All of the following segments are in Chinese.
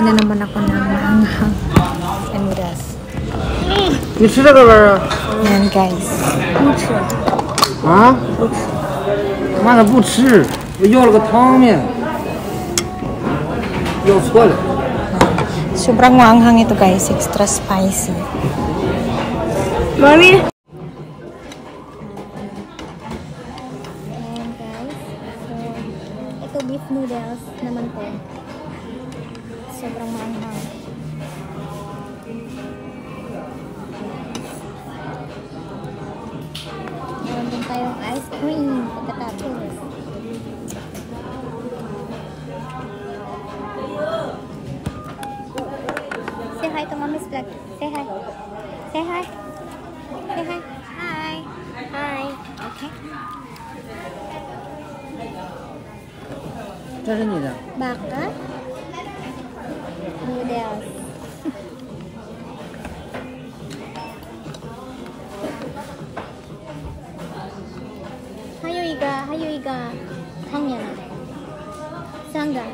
na naman ako ng maanghang and noodles. 你吃这个味儿啊？ Ayan guys. 不吃。 啊？妈的不吃，我要了个汤面，要错了。 Sobrang maanghang ito guys, extra spicy. Mami? Ayan guys. So, ito beef noodles naman po. Sobrang maanghang. Meron din tayong ice cream pagkatapos. Say hi to Mommy's vlog. Say hi. Say hi. Say hi. Hi. Hi. Okay. 这是你的。 Baka. Noodles.还有一个汤面3个。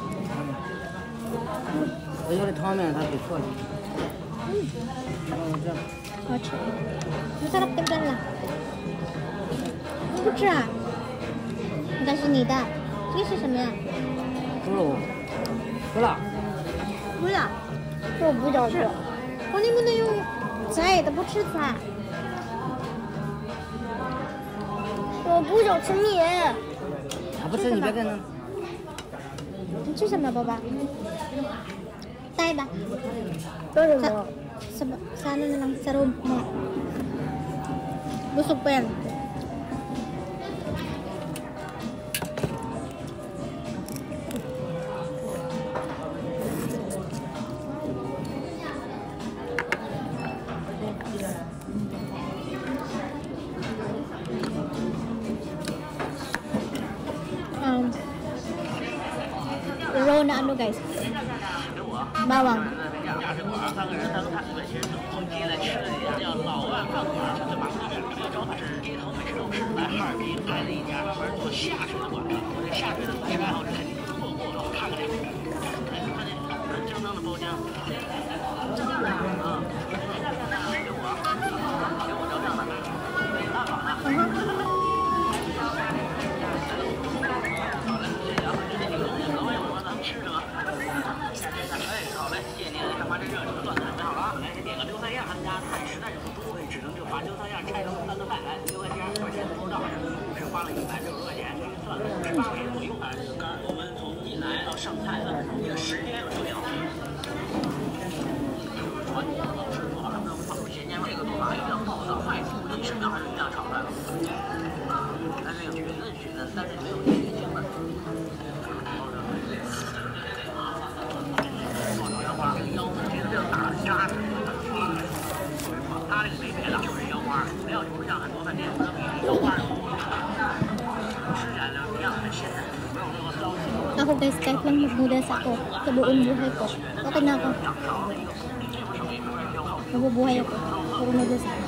我要的汤面他给错了。这样。 好吃。Masarap tingnan lang. 不吃啊？但是你的，这是什么呀？ 猪肉，不辣。 不辣，我不想吃。我能不能用菜？他不吃菜。我不想吃面。 他不吃你别跟他。 你吃什么，宝宝？带吧。 都什么？ Sa ano na lang, sa room mo. Busog pa yan. Raw na ano guys? Bawang. 3个人3个菜，我们进来吃了一家叫老万饭馆，这是芒果这个招牌是街头美食都市，来哈尔滨开了一家专门做下水的馆子。我这下水的美食爱好者肯定都错过了，看看这个，哎，看这很正当的包浆，这样的啊，给我照相的，大宝呢？老板，我咱们吃着吧。哎，好嘞，谢谢您，上班真热，这个段子准备好了啊！来，先点个溜菜样，他们家菜实在是不多，只能就把溜菜样拆成3个菜，来6块钱，而且不到，是花了160多块钱，算了，18块钱左右。哎，这个我们从进来到上菜的这个时间就2分。传统好吃做好了，不能放入咸鲜味，这个做法一定要爆炒快速，1秒还是一样炒出来了。但是有菌嫩，但是没有甜腥味。 花腰子切的比较大，扎实。它这个没别的，就是腰花，料就不像很多饭店可能比腰花肉吃起来就一样很鲜嫩，没有那么骚气。 Ako guys, kahit lang mag-noodles ako sa buong buhay ko, okay na ako. Nabubuhay ako. Puro noodles ako.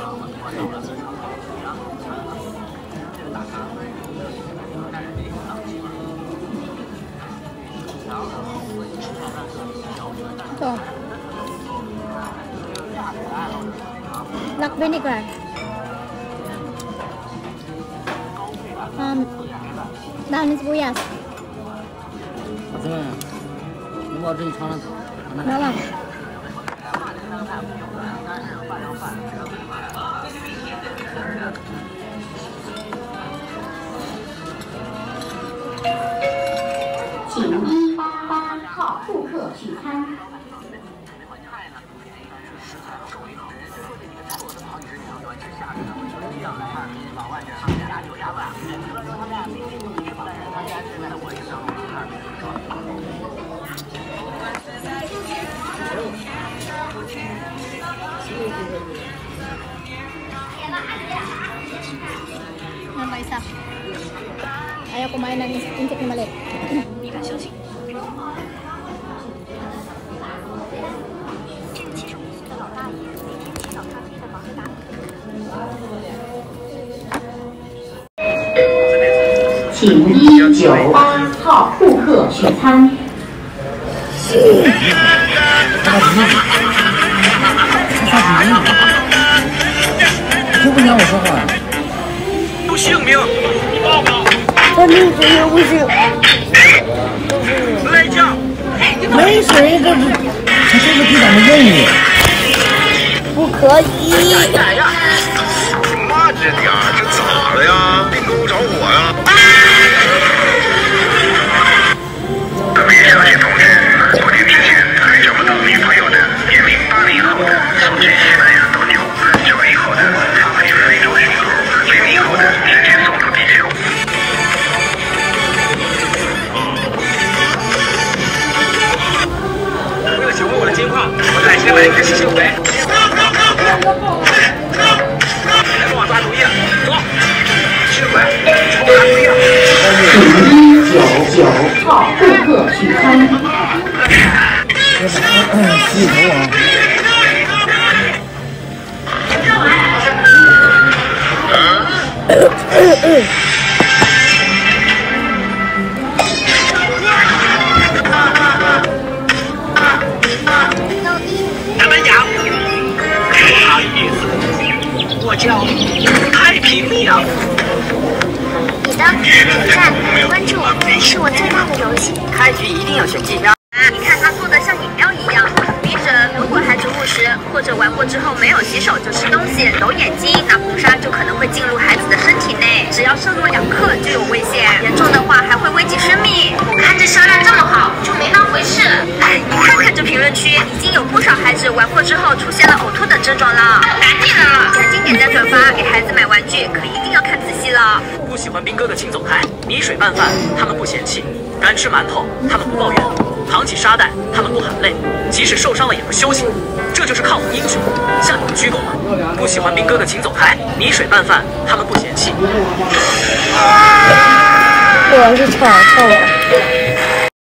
Ito. Black vinegar. Dahon sibuyas. 怎么样？你保证你尝尝。 Bawang. 请188号顾客取餐。 Nambah isa. Ayaw kumain ng insik na maliit. 你敢相信？这个75岁的老大爷每天起早贪黑的忙着打请198号顾客取餐。 听不见我说话呀？ 有性命，报告。 他没水也不行。 来将。 没水，这是他这是给咱们任务。 不可以。 慢着点，这咋了呀？别给我着火呀！各位小姐同志，过年之前还找不到女朋友的，年龄80后的，素质西班牙斗牛，90后的放回非洲巡逻，00后的直接送入地球。 为了抢回我的金矿，我带钱买了一个吸血鬼。给我抓主意，走，吸血鬼，给我抓主意。 请199号顾客取餐。 洗头啊！ 咱们讲，不好意思，我叫太平洋。 你的点赞、关注是我最大的荣幸。 开局一定要选机票。 你看它做的像饮料一样，笔者如果孩子误食或者玩过之后没有洗手就吃东西、揉眼睛，那硼砂就可能会进入孩子的身体内，只要摄入2克就有危险，严重的话还会危及生命。我看这销量这么好，就没当回事。哎，你看看这评论区，已经有不少孩子玩过之后出现了呕吐等症状了。赶紧点赞转发，给孩子买玩具可一定要看仔细了。 不喜欢兵哥的请走开，米水拌饭他们不嫌弃，干吃馒头他们不抱怨，扛起沙袋他们不喊累，即使受伤了也不休息，这就是抗洪英雄，像你们居狗吗？不喜欢兵哥的请走开，米水拌饭他们不嫌弃。 我是草草。